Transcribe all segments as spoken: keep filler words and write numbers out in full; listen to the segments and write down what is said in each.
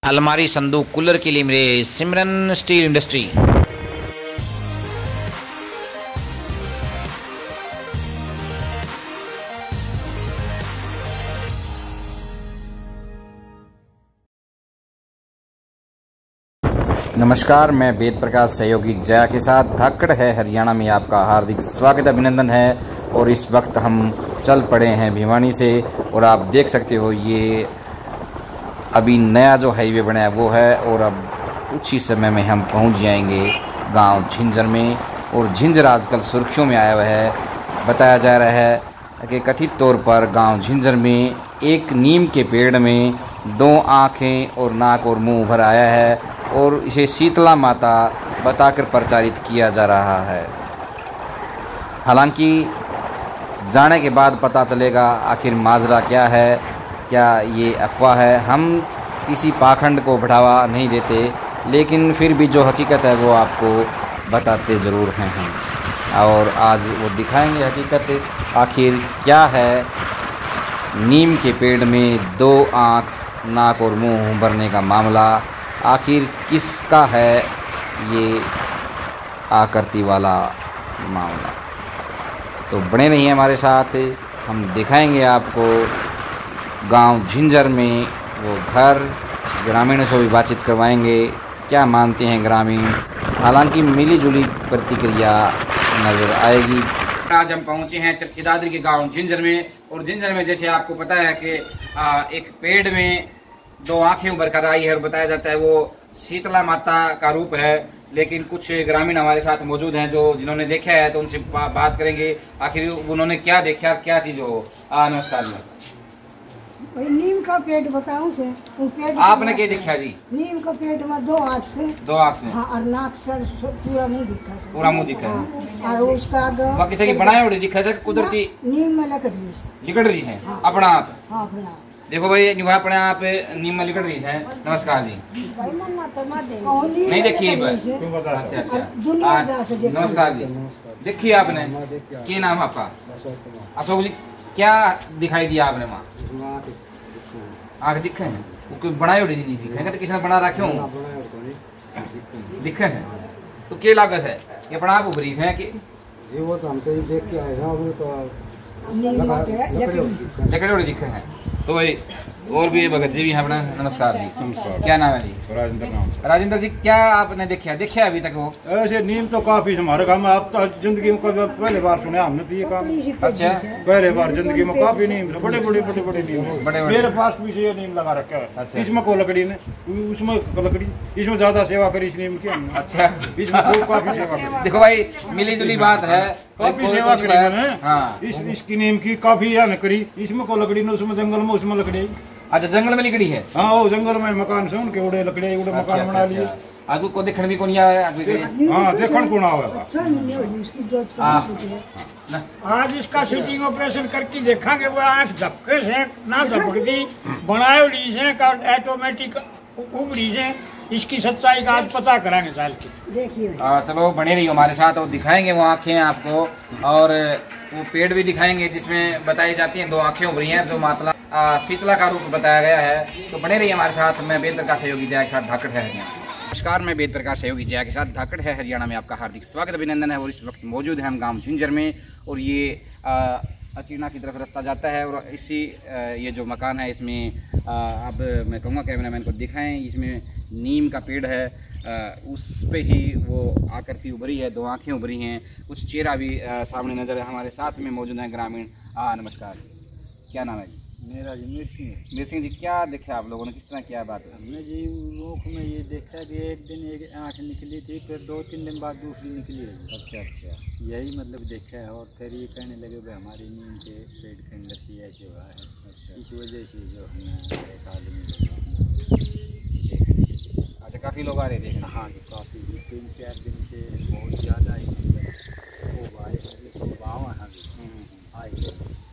अलमारी, संदूक, कूलर के लिए मेरे सिमरन स्टील इंडस्ट्री। नमस्कार, मैं वेद प्रकाश सहयोगी जया के साथ धाकड़ है हरियाणा में आपका हार्दिक स्वागत अभिनंदन है। और इस वक्त हम चल पड़े हैं भिवानी से और आप देख सकते हो ये अभी नया जो हाईवे बना है वो है और अब कुछ ही समय में हम पहुंच जाएंगे गांव झिंझर में। और झिंझर आजकल सुर्खियों में आया हुआ है। बताया जा रहा है कि कथित तौर पर गांव झिंझर में एक नीम के पेड़ में दो आँखें और नाक और मुंह भर आया है और इसे शीतला माता बताकर प्रचारित किया जा रहा है। हालांकि जाने के बाद पता चलेगा आखिर माजरा क्या है, क्या ये अफवाह है। हम किसी पाखंड को बढ़ावा नहीं देते, लेकिन फिर भी जो हकीकत है वो आपको बताते ज़रूर हैं हम। और आज वो दिखाएंगे हकीकत आखिर क्या है। नीम के पेड़ में दो आँख, नाक और मुंह भरने का मामला आखिर किसका है, ये आकृति वाला मामला। तो बने रहिए हमारे साथ, हम दिखाएंगे आपको गांव झिंझर में वो घर। ग्रामीणों से भी बातचीत करवाएंगे क्या मानते हैं ग्रामीण। हालांकि मिली जुली प्रतिक्रिया नज़र आएगी। आज हम पहुंचे हैं चरखी दादरी के गांव झिंझर में। और झिंझर में जैसे आपको पता है कि एक पेड़ में दो आंखें उभर कर आई है और बताया जाता है वो शीतला माता का रूप है। लेकिन कुछ ग्रामीण हमारे साथ मौजूद हैं जो जिन्होंने देखा है, तो उनसे बा, बात करेंगे आखिर उन्होंने क्या देखा, क्या चीज हो। नमस्कार। भाई नीम का पेड़ बताऊं से पेड़ आपने क्या देखा जी? नीम का पेड़ में दो आँख से दो आँख से हाँ, और नाक से पूरा मुंह दिखा से पूरा मुंह दिखा हाँ, और उसका बाकी से बनाए उड़े दिखा से कुदरती नीम में लकड़ी से लिकड़ रही है अपना आप। हाँ, अपना देखो भाई जो अपने आप नीम में लिकड़ रही है। नमस्कार जी। नहीं देखिए। अच्छा अच्छा, नमस्कार जी। देखिए आपने, क्या नाम आपका? अशोक जी। क्या दिखाई दिया आपने वहाँ? आँख दिखे हैं वो कोई बनाए उड़ी नहीं दिखे तो किसी ने बना रखे हों दिखे हैं। तो क्या लागत है ये अपना आप उभरी है कि वो तो हम तो देख के आए हैं तो लकड़े उड़ी दिखे हैं। तो भाई और भी भगत जी भी हैं अपना। नमस्कार जी। नमस्कार। क्या नाम है जी? राजेंद्र नाम। राजेंद्र जी, क्या आपने देखा देखा अभी तक वो? ऐसे नीम तो काफी हमारे काम में, आप तो जिंदगी में कभी पहले बार सुने हमने तो ये काम। अच्छा, पहले बार जिंदगी में काफी नीम से बड़े बड़े बड़े बड़े नीम बड़े बड़े मेरे पास भी ये नीम लगा रखा है। अच्छा। इसमें को लकड़ी ने उसमें लकड़ी इसमें ज्यादा सेवा करी इस नीम की हमने। अच्छा, इसमें काफी सेवा करी। देखो भाई मिली जुली बात है, काफी सेवा करी मैंने। हाँ। इस इसकी नीम की काफी या करी। इसमें को लकड़ी ने उसमें जंगल में उसमें लकड़ी। अच्छा, जंगल में लिकड़ी है। हाँ, वो जंगल में मकान से उनके उड़े लकड़ी उड़े मकान बना लिए। आज को देखने भी कौन आया? हाँ, देखण कौन आवेगा। आज इसका सीटिंग ऑपरेशन करके देखेंगे वो आँख झपके से ना झपकती बनाए उड़ी से ऑटोमेटिक उबड़ी से इसकी सच्चाई का आज पता कराएंगे साल की। देखिए चलो बने रही हमारे साथ और दिखाएंगे वो आँखें आपको। और वो पेड़ भी दिखाएंगे जिसमें बताई जाती हैं दो आँखें उभरी हैं जो मातला शीतला का रूप बताया गया है। तो बने रहिए हमारे साथ। मैं वेद प्रकाश सहयोगी जया के साथ धाकड़ है हरियाणा। नमस्कार, मैं वेद प्रकाश सहयोगी जया के साथ धाकड़ है हरियाणा में आपका हार्दिक स्वागत अभिनंदन है। और इस वक्त मौजूद है हम गांव झिंझर में और ये अचीना की तरफ रास्ता जाता है। और इसी ये जो मकान है इसमें अब मैं कहूँगा कैमरामैन को दिखाएं, इसमें नीम का पेड़ है, उस पे ही वो आकृति उभरी है, दो आँखें उभरी हैं, कुछ चेहरा भी सामने नजर है। हमारे साथ में मौजूद हैं ग्रामीण। हाँ नमस्कार, क्या नाम है जी? मेरा जी मीर सिंह है। मीर सिंह जी, क्या देखा आप लोगों ने, किस तरह क्या बात है? हमने जी लोक में ये देखा कि एक दिन एक आँख निकली थी, फिर दो तीन दिन बाद दूसरी निकली है। अच्छा अच्छा, यही मतलब देखा है। और फिर ये कहने लगे भाई हमारी नीम के पेड़ के अंदर से ऐसे हुआ है। अच्छा, इस वजह से जो हमने एक आदमी। अच्छा, काफ़ी लोग आ रहे थे? हाँ जी, काफ़ी तीन चार दिन से बहुत ज़्यादा ही मतलब आए आए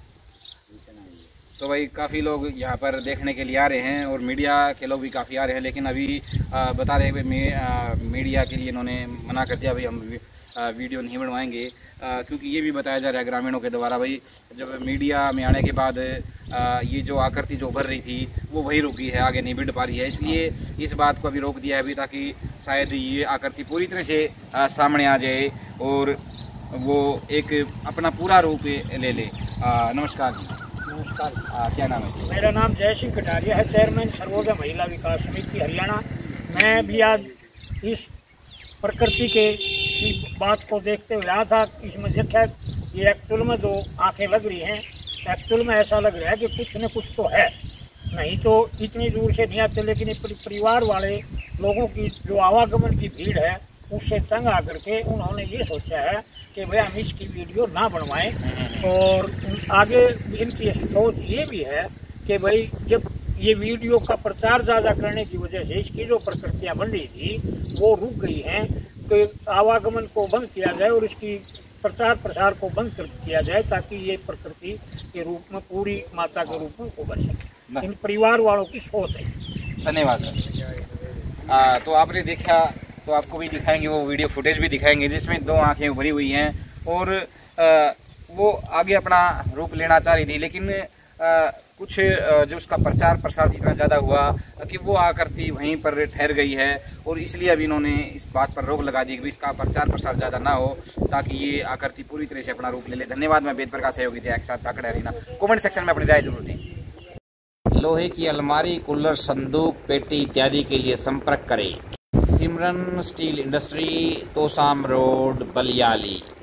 तो भाई काफ़ी लोग यहाँ पर देखने के लिए आ रहे हैं और मीडिया के लोग भी काफ़ी आ रहे हैं। लेकिन अभी आ, बता रहे हैं कि मीडिया के लिए इन्होंने मना कर दिया, भाई हम वीडियो नहीं बनवाएंगे। क्योंकि ये भी बताया जा रहा है ग्रामीणों के द्वारा भाई जब मीडिया में आने के बाद आ, ये जो आकृति जो उभर रही थी वो वही रुकी है, आगे नहीं बढ़ पा रही है, इसलिए इस बात को अभी रोक दिया है अभी, ताकि शायद ये आकृति पूरी तरह से आ, सामने आ जाए और वो एक अपना पूरा रूप ले ले। आ, नमस्कार जी। नमस्कार। आ, क्या नाम है? मेरा नाम जय सिंह कटारिया है, चेयरमैन सर्वोदय महिला विकास समिति हरियाणा। मैं भी आज इस प्रकृति के की बात को देखते हुए आया था। इसमें देखा ये एक्चुअल में जो आंखें लग रही हैं, एक्चुअल में ऐसा लग रहा है कि कुछ न कुछ तो है, नहीं तो इतनी दूर से नहीं आते। लेकिन परिवार वाले लोगों की जो आवागमन की भीड़ है उससे तंग आकर के उन्होंने ये सोचा है कि भाई हम इसकी वीडियो ना बनवाएं। और आगे इनकी सोच ये भी है कि भाई जब ये वीडियो का प्रचार ज़्यादा करने की वजह से इसकी जो प्रकृतियाँ बन रही थी वो रुक गई हैं, तो आवागमन को बंद किया जाए और इसकी प्रचार प्रसार को बंद कर किया जाए ताकि ये प्रकृति के रूप में पूरी माता के रूप में उभर सके। इन परिवार वालों की सोच है। धन्यवाद सर। तो आपने देखा, तो आपको भी दिखाएंगे, वो वीडियो फुटेज भी दिखाएंगे जिसमें दो आंखें उभरी हुई हैं और आ, वो आगे अपना रूप लेना चाह रही थी, लेकिन आ, कुछ जो उसका प्रचार प्रसार इतना ज़्यादा हुआ कि वो आकृति वहीं पर ठहर गई है और इसलिए अब इन्होंने इस बात पर रोक लगा दी कि इसका प्रचार प्रसार ज़्यादा ना हो ताकि ये आकृति पूरी तरह से अपना रूप ले ले। धन्यवाद। मैं वेद प्रकाश सहयोगी जय के साथ ताकड़ हरीना। कमेंट सेक्शन में अपनी राय जरूर दें। लोहे की अलमारी, कूलर, संदूक, पेटी इत्यादि के लिए संपर्क करें Simran steel industry, Tosham road, Baliyali.